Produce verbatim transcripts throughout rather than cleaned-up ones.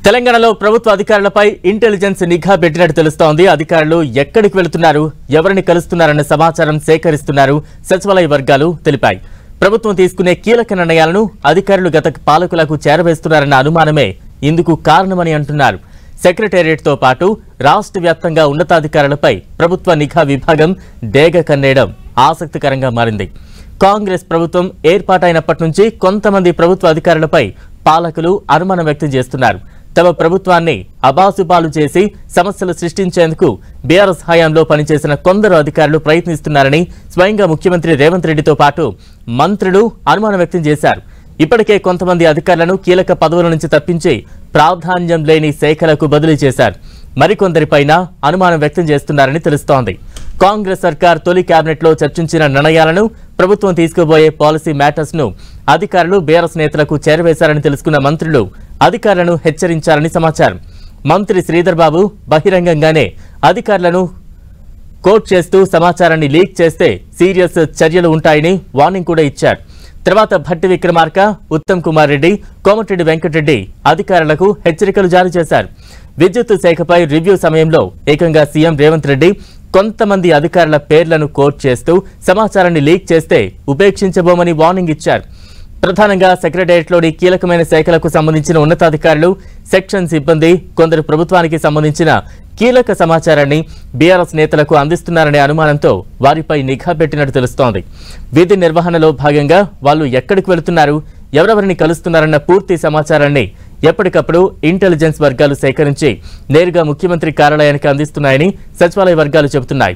తెలంగాణలో ప్రభుత్వ అధికారులపై ఇంటెలిజెన్స్ నిఘా పెట్టినట్టు తెలుస్తోంది. అధికారులు ఎక్కడికి వెళుతున్నారు, ఎవరిని కలుస్తున్నారన్న సమాచారం సేకరిస్తున్నారు సచివాలయ వర్గాలు తెలిపాయి. ప్రభుత్వం తీసుకునే కీలక నిర్ణయాలను అధికారులు గత పాలకులకు చేరవేస్తున్నారన్న అనుమానమే ఇందుకు కారణమని అంటున్నారు. సెక్రటేరియట్తో పాటు రాష్ట్ర వ్యాప్తంగా ఉన్నతాధికారులపై ప్రభుత్వ నిఘా విభాగం డేగ కన్నేయడం ఆసక్తికరంగా మారింది. కాంగ్రెస్ ప్రభుత్వం ఏర్పాటైనప్పటి నుంచి కొంతమంది ప్రభుత్వ అధికారులపై పాలకులు అనుమానం వ్యక్తం చేస్తున్నారు. తమ ప్రభుత్వాన్ని అబాసుపాలు చేసి సమస్యలు సృష్టించేందుకు బీఆర్ఎస్ హయాంలో పనిచేసిన కొందరు అధికారులు ప్రయత్నిస్తున్నారని స్వయంగా ముఖ్యమంత్రి రేవంత్ రెడ్డితో పాటు మంత్రులు అనుమానం వ్యక్తం చేశారు. ఇప్పటికే కొంతమంది అధికారులను కీలక పదవుల నుంచి తప్పించి ప్రాధాన్యం లేని శాఖలకు బదిలీ చేశారు. మరికొందరిపైన అనుమానం వ్యక్తం చేస్తున్నారని తెలుస్తోంది. కాంగ్రెస్ సర్కార్ తొలి కేబినెట్ లో చర్చించిన నిర్ణయాలను, ప్రభుత్వం తీసుకుపోయే పాలసీ మ్యాటర్స్ ను అధికారులు బీఆర్ఎస్ నేతలకు చేరవేశారని తెలుసుకున్న మంత్రులు అధికారులను హెచ్చరించారని సమాచారం. మంత్రి శ్రీధర్ బాబు బహిరంగంగానే అధికారులను కోట్ చేస్తూ సమాచారాన్ని లీక్ చేస్తే సీరియస్ చర్యలు ఉంటాయని వార్నింగ్ కూడా ఇచ్చారు. తర్వాత భట్టి విక్రమార్క, ఉత్తమ్ కుమార్ రెడ్డి, కోమటిరెడ్డి వెంకటరెడ్డి అధికారులకు హెచ్చరికలు జారీ చేశారు. విద్యుత్ శాఖపై రివ్యూ సమయంలో ఏకంగా సీఎం రేవంత్ రెడ్డి కొంతమంది అధికారుల పేర్లను కోట్ చేస్తూ సమాచారాన్ని లీక్ చేస్తే ఉపేక్షించబోమని వార్నింగ్ ఇచ్చారు. ప్రధానంగా సెక్రటేరియట్లోని కీలకమైన శాఖలకు సంబంధించిన ఉన్నతాధికారులు, సెక్షన్ సిబ్బంది కొందరు ప్రభుత్వానికి సంబంధించిన కీలక సమాచారాన్ని బీఆర్ఎస్ నేతలకు అందిస్తున్నారనే అనుమానంతో వారిపై నిఘా పెట్టినట్టు తెలుస్తోంది. విధి నిర్వహణలో భాగంగా వాళ్ళు ఎక్కడికి వెళుతున్నారు, ఎవరెవరిని కలుస్తున్నారన్న పూర్తి సమాచారాన్ని ఎప్పటికప్పుడు ఇంటెలిజెన్స్ వర్గాలు సేకరించి నేరుగా ముఖ్యమంత్రి కార్యాలయానికి అందిస్తున్నాయని సచివాలయ వర్గాలు చెబుతున్నాయి.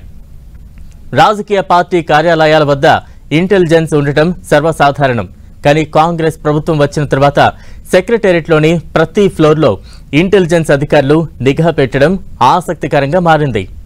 రాజకీయ పార్టీ కార్యాలయాల వద్ద ఇంటెలిజెన్స్ ఉండటం సర్వసాధారణం. కానీ కాంగ్రెస్ ప్రభుత్వం వచ్చిన తర్వాత సెక్రటేరియట్లోని ప్రతి ఫ్లోర్లో ఇంటెలిజెన్స్ అధికారులు నిఘా పెట్టడం ఆసక్తికరంగా మారింది.